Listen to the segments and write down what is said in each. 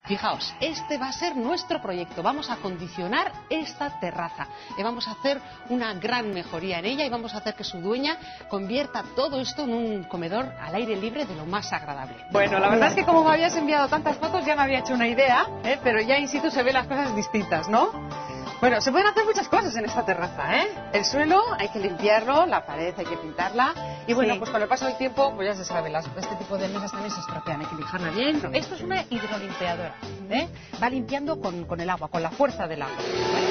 Fijaos, este va a ser nuestro proyecto. Vamos a acondicionar esta terraza. Vamos a hacer una gran mejoría en ella y vamos a hacer que su dueña convierta todo esto en un comedor al aire libre de lo más agradable. Bueno, la verdad es que como me habías enviado tantas fotos ya me había hecho una idea, pero ya in situ se ven las cosas distintas, ¿no? Bueno, se pueden hacer muchas cosas en esta terraza, ¿eh? El suelo hay que limpiarlo, la pared hay que pintarla y bueno, pues con el paso del tiempo, pues ya se sabe, este tipo de mesas también se estropean, hay que lijarla bien. Esto es una hidrolimpiadora, ¿eh? Va limpiando con el agua, con la fuerza del agua.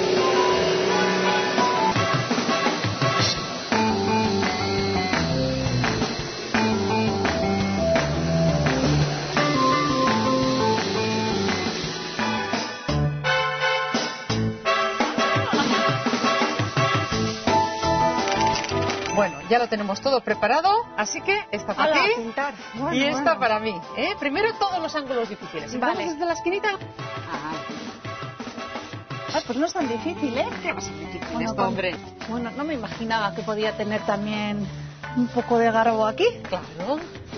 Bueno, ya lo tenemos todo preparado, así que esta para ti y esta para mí. Primero todos los ángulos difíciles. ¿Vamos desde la esquinita? Pues no es tan difícil, ¿eh? ¿Qué va a ser difícil esto, hombre? Bueno, no me imaginaba que podía tener también un poco de garbo aquí. Claro.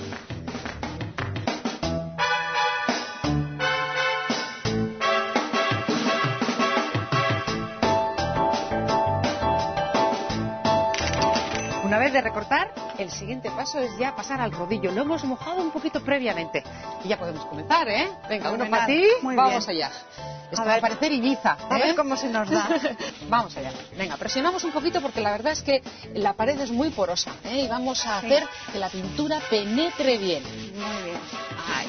Una vez de recortar, el siguiente paso es ya pasar al rodillo. Lo hemos mojado un poquito previamente. Y ya podemos comenzar, ¿eh? Venga, uno para ti. Vamos allá. Esto va a parecer Ibiza, ¿eh? A ver cómo se nos da. Vamos allá. Venga, presionamos un poquito porque la verdad es que la pared es muy porosa, ¿eh? Y vamos a hacer que la pintura penetre bien. Muy bien. Ay.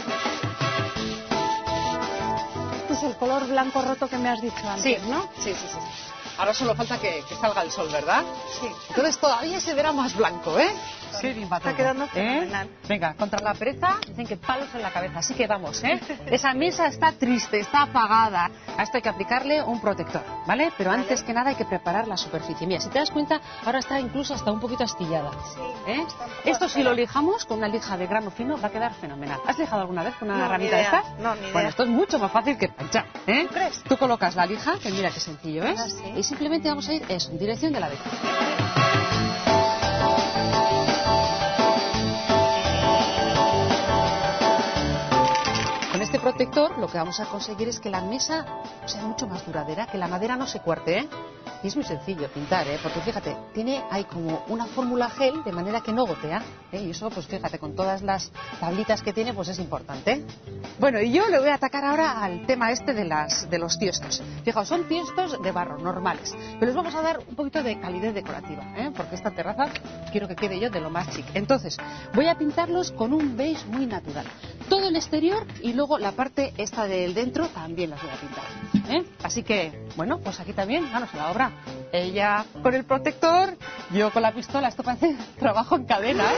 Este es el color blanco roto que me has dicho antes, ¿no? Sí. Ahora solo falta que salga el sol, ¿verdad? Sí. Entonces todavía se verá más blanco, ¿eh? Qué bien va todo. Está quedando fenomenal. Venga, contra la pereza dicen que palos en la cabeza, así que vamos, ¿eh? Esa mesa está triste, está apagada. A esto hay que aplicarle un protector, ¿vale? Pero antes que nada hay que preparar la superficie. Mira, si te das cuenta, ahora está incluso hasta un poquito astillada. Sí. Esto si lo lijamos con una lija de grano fino va a quedar fenomenal. ¿Has lijado alguna vez con una ramita de estas? No, ni idea. Bueno, esto es mucho más fácil que planchar, ¿eh? ¿Tú crees? Tú colocas la lija, que mira qué sencillo es, Sí. y simplemente vamos a ir eso, en dirección de la abeja. Con este protector lo que vamos a conseguir es que la mesa sea mucho más duradera, que la madera no se cuarte, ¿eh? Y es muy sencillo pintar, ¿eh? Porque fíjate, hay como una fórmula gel de manera que no gotea, ¿eh? Y eso, pues fíjate, con todas las tablitas que tiene, pues es importante. Bueno, y yo le voy a atacar ahora al tema este de los tiestos. Fijaos, son tiestos de barro, normales, pero les vamos a dar un poquito de calidez decorativa, ¿eh? Porque esta terraza quiero que quede yo de lo más chic. Entonces, voy a pintarlos con un beige muy natural. Todo el exterior y luego la parte esta del dentro también las voy a pintar, ¿eh? Así que, bueno, pues aquí también, manos a la obra. Ella con el protector, yo con la pistola. Esto parece trabajo en cadena, ¿eh?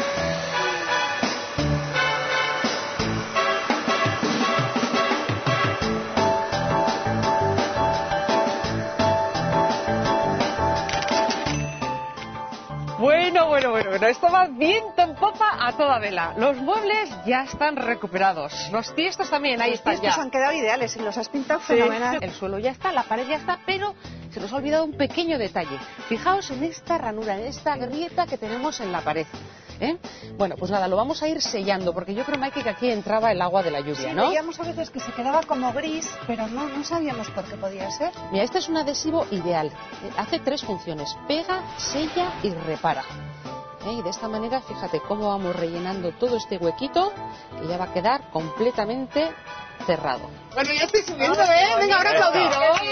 Bueno, esto va viento en popa a toda vela. Los muebles ya están recuperados, los tiestos también, ahí están ya. Los tiestos han quedado ideales y los has pintado fenomenal. El suelo ya está, la pared ya está, pero se nos ha olvidado un pequeño detalle. Fijaos en esta ranura, en esta grieta que tenemos en la pared, ¿eh? Bueno, pues nada, lo vamos a ir sellando, porque yo creo, Maike, que aquí entraba el agua de la lluvia, ¿no? Veíamos a veces que se quedaba como gris, pero no sabíamos por qué podía ser. Mira, este es un adhesivo ideal. Hace 3 funciones: pega, sella y repara. Y de esta manera, fíjate cómo vamos rellenando todo este huequito, que ya va a quedar completamente cerrado. Bueno, ya estoy subiendo, ¿eh? Venga, ahora aplaudir.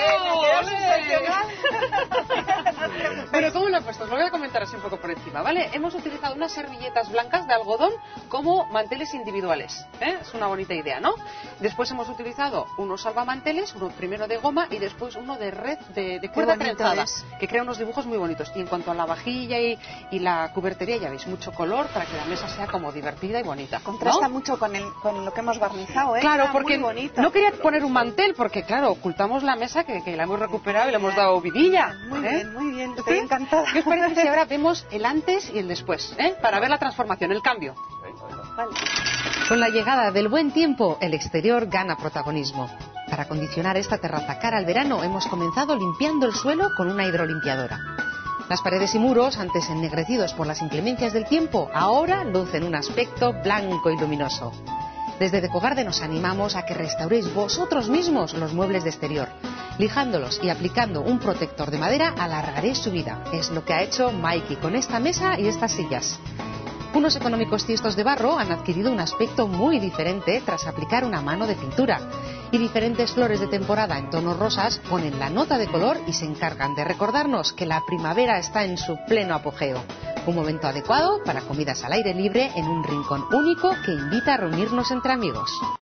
Bueno, ¿cómo lo he puesto? Os lo voy a comentar así un poco por encima, ¿vale? Hemos utilizado unas servilletas blancas de algodón como manteles individuales, ¿eh? Es una bonita idea, ¿no? Después hemos utilizado unos salvamanteles, uno primero de goma y después uno de red de cuerda trenzada, que crea unos dibujos muy bonitos. Y en cuanto a la vajilla y la cubertería, ya veis, mucho color para que la mesa sea como divertida y bonita, ¿no? Contrasta mucho con lo que hemos barnizado, ¿eh? Claro, porque no quería poner un mantel, porque claro, ocultamos la mesa que la hemos recuperado y le hemos dado vidilla. Muy bien, estoy encantada. ¿Qué os parece si ahora vemos el antes y el después, para ver la transformación, el cambio? Vale. Con la llegada del buen tiempo, el exterior gana protagonismo. Para acondicionar esta terraza cara al verano, hemos comenzado limpiando el suelo con una hidrolimpiadora. Las paredes y muros, antes ennegrecidos por las inclemencias del tiempo, ahora lucen un aspecto blanco y luminoso. Desde Decogarde nos animamos a que restauréis vosotros mismos los muebles de exterior. Lijándolos y aplicando un protector de madera alargaréis su vida. Es lo que ha hecho Mikey con esta mesa y estas sillas. Unos económicos tiestos de barro han adquirido un aspecto muy diferente tras aplicar una mano de pintura. Y diferentes flores de temporada en tonos rosas ponen la nota de color y se encargan de recordarnos que la primavera está en su pleno apogeo. Un momento adecuado para comidas al aire libre en un rincón único que invita a reunirnos entre amigos.